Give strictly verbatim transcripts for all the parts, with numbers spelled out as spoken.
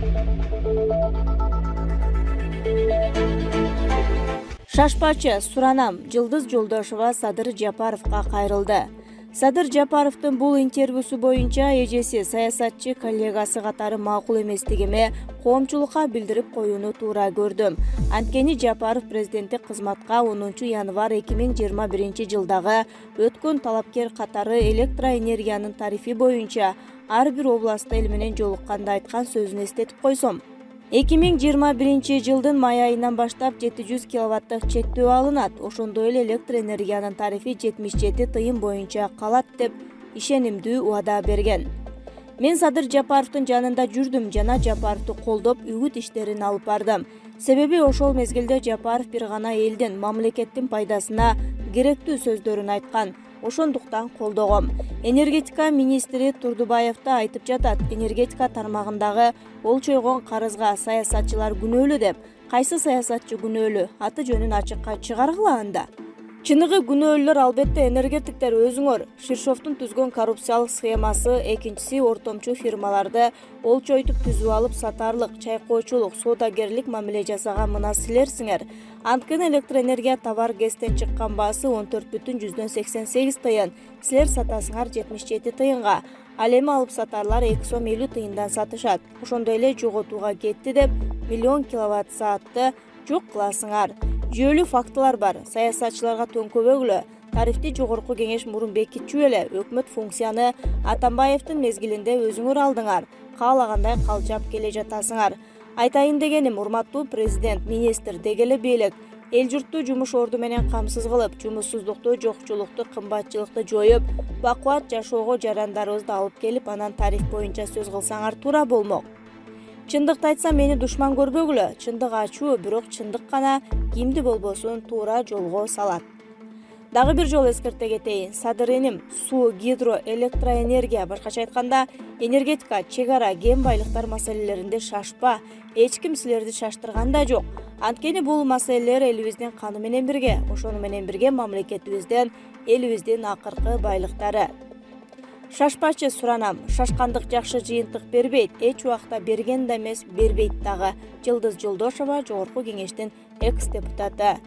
Шашпачы Суранам Жылдыз Жолдошова Садыр Жапаровга кайрылды. Садыр Жапаровдун бул интервьюсу боюнча эжеси саясатчы коллегасы катары макул эместигиме коомчулукка билдирип коюуну туура көрдүм. Анткени Жапаров президенттик кызматка онунчу январь эки миң жыйырма биринчи жылдагы өткөн талапкер катары электроэнергиянын тарифи боюнча ар бир областта эл менен жолукканда айткан сөзүн эстетип койсом. эки миң жыйырма биринчи жылдын май айынан баштап жети жүз киловаттык чектөө алынат. Ошондой эле электроэнергиянын тарифи жетимиш жети тыйын боюнча калат деп ишенимдүү убада берген. Мен Садыр Жапаровдун жанында жүрдүм жана Жапаровду колдоп үгүт иштерин алып бардым. Себеби ошол мезгилде Жапаров бир гана элдин, мамлекеттин пайдасына керектүү сөздөрүн айткан. Ошондуктан колдогом. Энергетика министри Турдубаев да айтып жатат, энергетика тармагындагы ол чойгон карызга саясатчылар күнөөлүү деп. Кайсы саясатчы күнөөлүү? Аты жөнүн ачыкка чыгаргыла анда. Чыныгы күнөөлөр албетте энергетиктер өзүңөр. Ширшовдун түзгөн коррупциялык схемасы, экинчиси ортомчу фирмаларды олчойтуп түзүп алып сатарлык, чайкоочулук, соодагерлик мамиле жасаган мына силерсиңер. Анткени электроэнергия товар гэстен чыккан баасы он төрт бүтүн жүздөн сексен сегиз тыйын. Силер сатасыңар жетимиш жети тыйынга. Ал эми алып сатарлар эки сом элүү тыйындан сатышат. Ошондой эле жоготууга кетти деп миллион киловатт саатты жок кыласыңар. Жүйөлүү фактылар бар. Саясатчыларга төңкөбөгүлө. Тарифти жогорку кеңеш мурун бекитчү эле. Өкмөт функцияны Атамбаевдин мезгилинде өзүңөр алдыңар. Каалагандай калчап келе жатасыңар. Айтайын дегеним, урматтуу президент, министр, дегеле бийлик эл журтту жумуш орду менен камсыз кылып, жумушсуздукту, жокчулукту, кымбатчылыкты жоюп, бакубат жашоого жарандарыбызды алып келип, анан тариф боюнча сөз кылсаңар туура болмок. Чындыкты айтсам, мени душман көрбөгүлө. Чындык ачуу, бирок чындык гана кимди болбосун туура жолго салат. Дагы бир жолу эскерте кетейин. Садыр эним, суу, гидро, электроэнергия, башкача айтканда, энергетика, чек ара, кен байлыктар маселелеринде шашпа. Эч ким силерди шаштырган да жок. Анткени бул маселелер элибиздин каны менен бирге, ошону менен бирге мамлекетибиздин, элибиздин акыркы байлыктары. Шашпачы Суранам, шашкандык жакшы жыйынтык бербейт, эч убакта берген да эмес, бербейт дагы. Жылдыз Жолдошова, жогорку кеңештин экс-депутаты.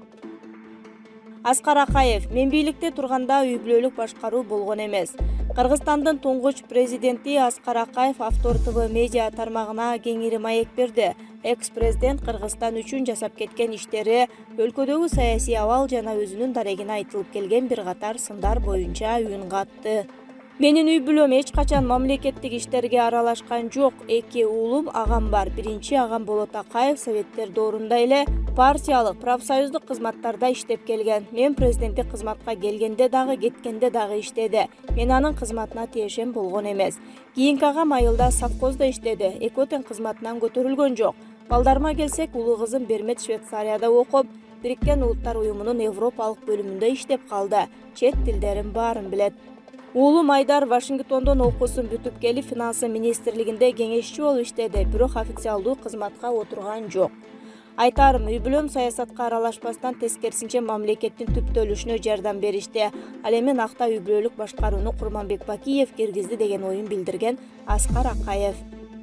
Аскар Акаев, мен бийликте турганда үй бүлөлүк башкаруу болгон эмес. Кыргызстандын туңгуч президенти Аскар Акаев Автор ТВ медиа тармагына кеңири маек берди. Экс-президент Кыргызстан үчүн жасап кеткен иштери, өлкөдөгү саясий абал жана өзүнүн дарегине айтылып келген бир катар сындар боюнча үн катты. Менин үй бүлөм эч качан мамлекеттик иштерге аралашкан жок. Эки уулум, агам бар. Биринчи агам Болот Акаев советтер доорунда эле партиялык, профсоюздук кызматтарда иштеп келген. Мен президенттик кызматка келгенде дагы, кеткенде дагы иштеди. Мен анын кызматына тиешем болгон эмес. Кийинки агам айылда совхоздо иштеди. Экөө тең кызматынан көтөрүлгөн жок. Балдарыма келсек, улуу кызым Бермет Швейцарияда окуп, Бириккен Улуттар уюмунун Европалык бөлүмүндө иштеп калды. Чет тилдерин баарын билет. Уулум Айдар Вашингтондон окуусун бүтүп келип, финансы министрлигинде кеңешчи болуп иштеди, бирок официалдуу кызматка отурган жок. Айтарым, үй бүлөм саясатка аралашпастан тескерисинче мамлекеттин түптөлүшүнө жардам беришти. Ал эми накта үй бүлөлүк башкарууну Курманбек Бакиев киргизди деген оюн билдирген Аскар Акаев.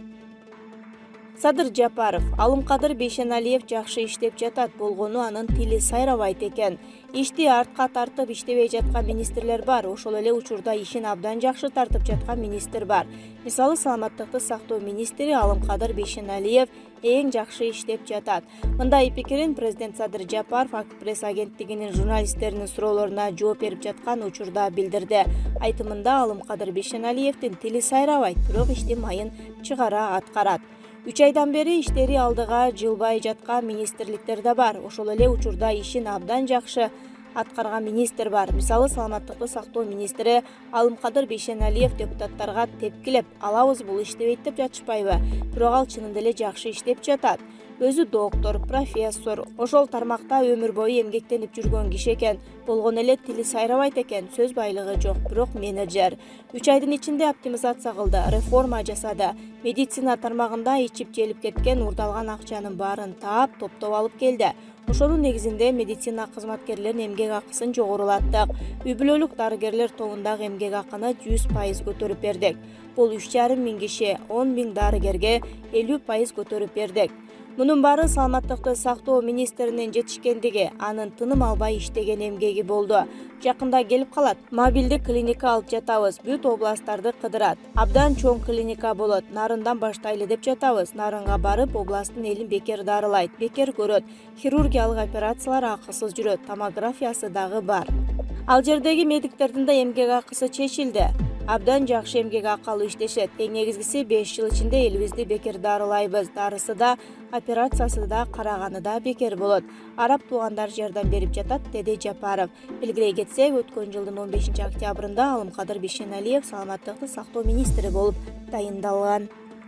Садыр Жапаров, Алымкадыр Бейшеналиев жакшы иштеп жатат, болгону анын тили сайрабайт экен. Ишти артка тартып иштебей жаткан министрлер бар, ошол эле учурда ишин абдан жакшы тартып жаткан министр бар. Мисалы, саламаттыкты сактоо министри Алымкадыр Бейшеналиев эң жакшы иштеп жатат. Мындай пикирин президент Садыр Жапаров Ак-пресс агенттигинин журналисттеринин суроолоруна жооп берип жаткан учурда билдирди. Айтымында Алымкадыр Бейшеналиевдин тили сайрабайт, бирок ишти майын чыгара аткарат. Үч айдан бери иштери алдыга жылбай жаткан министрликтер да бар. Ошол эле учурда ишин абдан жакшы аткарган министр бар. Мисалы, саламаттыкты сактоо министри Алымкадыр Бейшеналиев депутаттарга тепкилеп, алабыз бул иштебейт деп жатышпайбы? Бирок ал чынында эле жакшы иштеп жатат. өзү доктор, профессор, ошол тармакта өмүр бою эмгектенип жүргөн киши экен. Болгон эле тили сайрабайт экен, сөз байлыгы жок, бирок менеджер. үч айдын ичинде оптимизация кылды, реформа жасады. Медицина тармагында ичип желип кеткен урдалган акчанын баарын таап, топтоп алып келди. Ошонун негизинде медицина кызматкерлеринин эмгек акысын жогорулаттык. Үй бүлөлүк дарыгерлер тобундагы эмгек акыны жүз пайыз көтөрүп бердик. Бул үч жарым миң киши, он миң дарыгерге элүү пайыз көтөрүп бердик. Мунун баары саламаттыкты сактоо министринин жетишкендиги, анын тыным албай иштеген эмгеги болду. Жакында келип калат. Мобилдик клиника алып жатабыз. Бүт областтарды кыдырат. Абдан чоң клиника болот. Нарындан баштайлы деп жатабыз. Нарынга барып, областтын элин бекер дарылайт, бекер көрөт. Хирургиялык операциялар акысыз жүрөт. Томографиясы дагы бар. Ал жердеги медиктердин да эмгек акысы чечилди. Абдан жакшы эмгек акы алып иштешет. Эң негизгиси беш жыл ичинде элибизди бекер дарылайбыз. Дарысы да, операциясы да, караганы да бекер болот. Араб туугандар жардам берип жатат, деди Жапаров. Белгилей кетсек, өткөн жылдын он бешинчи октябрында Алымкадыр Бишеналиев саламаттыкты сактоо министри болуп тайындалган.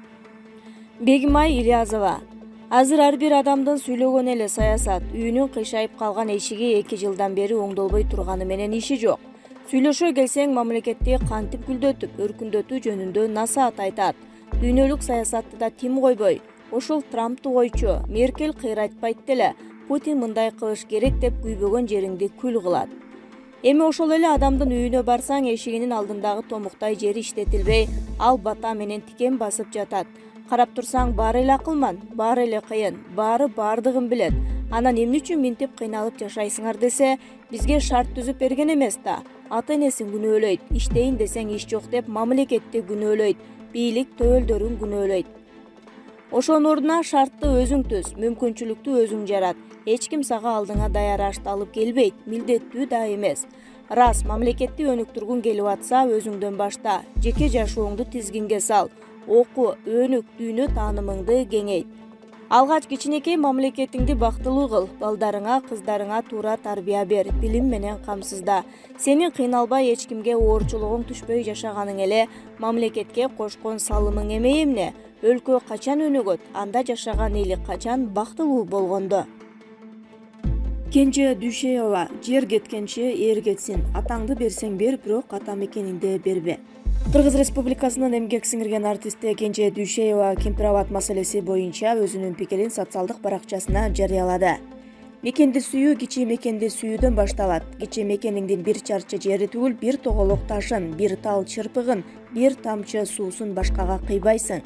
Бегимай Ильязова. Азыр ар бир адамдын сүйлөгөн эле саясат, үйүнүн кыйшайып калган эшиги эки жылдан бери оңдолбой турганы менен иши жок. Сүйлөшө келсең мамлекетти кантип гүлдөтүп, өркүндөтүү жөнүндө насаат айтат. Дүйнөлүк саясатты да тим койбой, ошол Трампту койчу, Меркель кыйрайтпайт деле, Путин мындай кылыш керек деп күйбөгөн жериңди күл кылат. Эми ошол эле адамдын үйүнө барсаң, эшигинин алдындагы томуктай жери иштетилбей, ал бата менен тикен басып жатат. Карап турсаң, баары эле акылман, баары эле кыйын, баары баардыгын билет. Анан эмне үчүн минтип кыйналып жашайсыңар десе, бизге шарт түзүп берген эмес да. Ата-энесин күнөөлөйт, иштейин десең иш жок деп мамлекетти күнөөлөйт, бийлик төөлдөрүн күнөөлөйт. Ошонун ордуна шартты өзүң түз, мүмкүнчүлүктү өзүң жарат. Эч ким сага алдыңа даяр ашты алып келбейт, милдеттүү да эмес. Рас, мамлекетти өнүктүргүң келип атса, өзүңдөн башта, жеке жашооңду тизгинге сал, оку, өнүк, дүйнө таанымыңды кеңейт. Алгач кичинекей мамлекетиңди бактылуу кыл, балдарыңа, кыздарыңа туура тарбия бер, билим менен камсызда. Сенин кыйналбай эч кимге оорчулугуң түшпөй жашаганың эле мамлекетке кошкон салымың эмне эмне? Өлкө качан өнүгөт, анда жашаган эли качан бактылуу болгондо. Кенже Дүйшеева, жер кеткенче эр кетсин, атаңды берсең бер, бирок ата мекениңди бербе. Кыргыз Республикасынын эмгек сиңирген артисти Кенже Дүйшеева кемпир-абад маселеси боюнча өзүнүн пикирин социалдык баракчасына жарыялады. Мекенди сүйүү кичи мекенди сүйүүдөн башталат. Кичи мекениңдин бир чарчы жери түгүл, бир тоголок ташын, бир тал чырпыгын, бир тамчы суусун башкага кыйбайсың.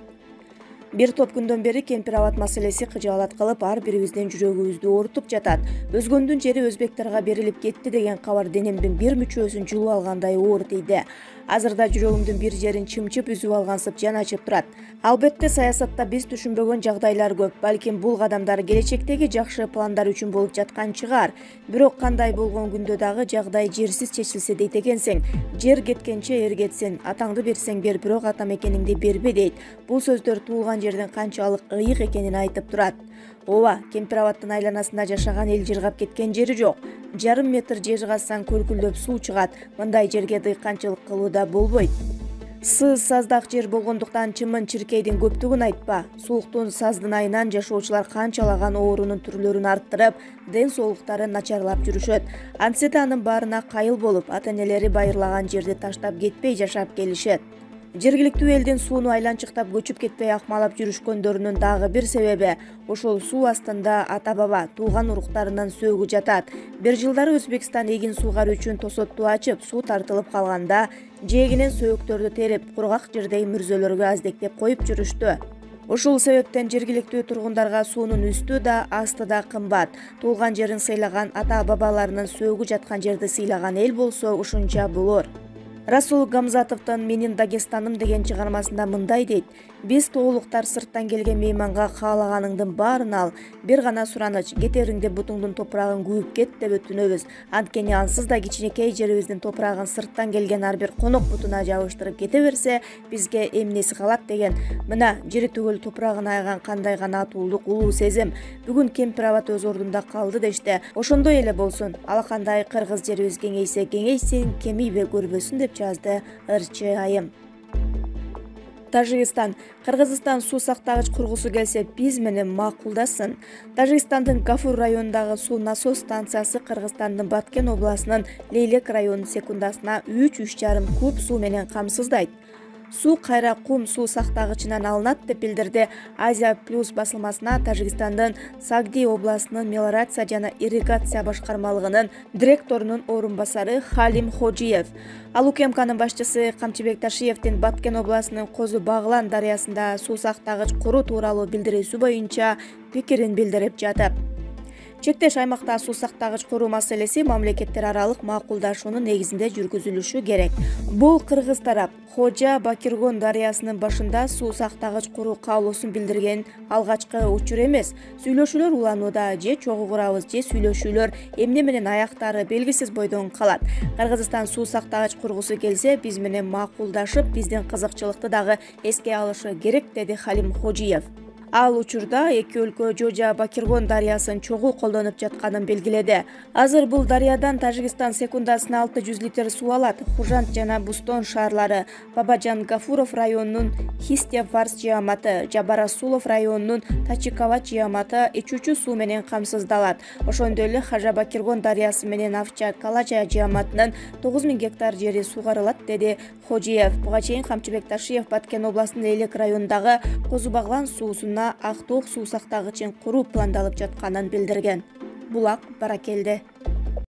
Бир топ күндөн бери кемпир-абад маселеси кыжаалат кылып, ар бирибиздин жүрөгүбүздү оорутуп жатат. Өзгөндүн жери өзбектерге берилип кетти деген кабар денемдин бир мүчөсүн жулуп алгандай оор тийди. Азырда жүрөгүмдүн бир жерин чымчып үзүп алгансып жан ачып турат. Албетте саясатта биз түшүнбөгөн жагдайлар көп. Балким бул кадамдар келечектеги жакшы пландар үчүн болуп жаткан чыгар. Бирок кандай болгон күндө дагы жагдай жерсиз чечилсе дейт экенсиң. Жер кеткенче эр кетсин, атаңды берсең бер, бирок ата мекениңди бербе дейт. Бул сөздөр туулган жердин канчалык ыйык экенин айтып турат. Ооба, кемпир-абадтын айланасында жашаган эл жыргап кеткен жери жок. Жарым метр жер казсаң көлкүлдөп суу чыгат. Мындай жерге дыйканчылык кылууда болбойт. Сыз саздак жер болгондуктан чымын чиркейдин көптүгүн айтпа. Сууктун саздын айынан жашоочулар канчалаган оорунун түрлөрүн арттырып, ден соолуктары начарлап жүрүшөт. Антсе да анын баарына кайыл болуп, ата-энелери байырлаган жерди таштап кетпей жашап келишет. Жергиликтүү элдин сууну айланчыктап көчүп кетпей акмалап жүрүшкөндөрүнүн дагы бир себеби ошол суу астында ата-баба, туулган уруктарынын сөөгү жатат. Бир жылдары Өзбекстан эгин суугар үчүн тосотту ачып, суу тартылып калганда, жээгинен сөөгүктөрдү терип, кургак жердеги мүрзөлөргө аздектеп коюп жүрүштү. Ушул себептен жергиликтүү тургундарга суунун үстү да, асты да кымбат. Туулган жерин сыйлаган ата-бабаларынын сөөгү жаткан жерди сыйлаган эл болсо ушунча болор. Расул Гамзатовдун «Менин Дагестаным» деген чыгармасында мындай дейт: биз тоолуктар сырттан келген мейманга каалаганыңдын баарын ал, бир гана сураныч, кетериңде бутуңдун топурагын күүп кет деп өтүнөбүз. Анткени ансыз да кичинекей жерибиздин топурагын сырттан келген ар бир конок бутуна жабыштырып кете берсе, бизге эмнеси калат деген. Мына жери түгөл топурагын айган кандай гана атуулук, улуу сезим. Бүгүн кемпир-абад өз ордунда калды дешти. Ошондой эле болсун. Алакандай кыргыз жерибиз кеңейсе кеңейсин, кемийбе көрбөсүн деп жазды ырчы айым. Тажикстан Кыргызстан суу сактагыч кургусу келсе биз менен макулдасын. Тажикстандын Гафур районундагы суу насос станциясы Кыргызстандын Баткен областынын Лейлек районун секундасына үч үч жарым куб суу менен камсыздайт. Суу кайра кум суу сактагычынан алынат деп билдирди Азия Плюс басылмасына Тажикстандын Сагди областынын мелиорация жана ирригация башкармалыгынын директорунун орун басары Халим Ходжиев. Ал УКМКнын башчысы Камчыбек Ташиевдин Баткен областынын Козу Баглан дарыясында суу сактагыч куруу тууралуу билдирүүсү боюнча пикирин билдирип жатат. Чектеш аймакта суу сактагыч куруу маселеси мамлекеттер аралык макулдашуунун негизинде жүргүзүлүшү керек. Бул кыргыз тарап Хожа Бакиргон дарыясынын башында суу сактагыч куруу каалоосун билдирген алгачкы учур эмес. Сүйлөшүүлөр уланууда, же чогуу курабыз, же сүйлөшүүлөр эмне менен аяктары белгисиз бойдон калат. Кыргызстан суу сактагыч кургусу келсе, биз менен макулдашып, биздин кызыкчылыкты дагы эске алышы керек, деди Халим Хожиев. Ал учурда эки өлкө Жожа Бакиргон дарыясын чогуу колдонуп жатканын белгиледи. Азыр бул дарыядан Тажикстан секундасына алты жүз литр суу алат. Хужант жана Бустон шаарлары, Бабажан Гафуров районунун Хистя Фарс жааматы, Жабар Расулов районунун Тачиковат жааматы ичүүчү суу менен камсыздалат. Ошондой эле Хажа Бакиргон дарыясы менен Авча Калача жааматынын тогуз миң гектар жери суугарылат, деди Хожиев. Буга чейин Камчыбек Ташиев Баткен областынын Лейлек районундагы Козу Баглан суусуна ак тоок суу сактагычын куруу пландалып жатканын билдирген. Булак баракелде.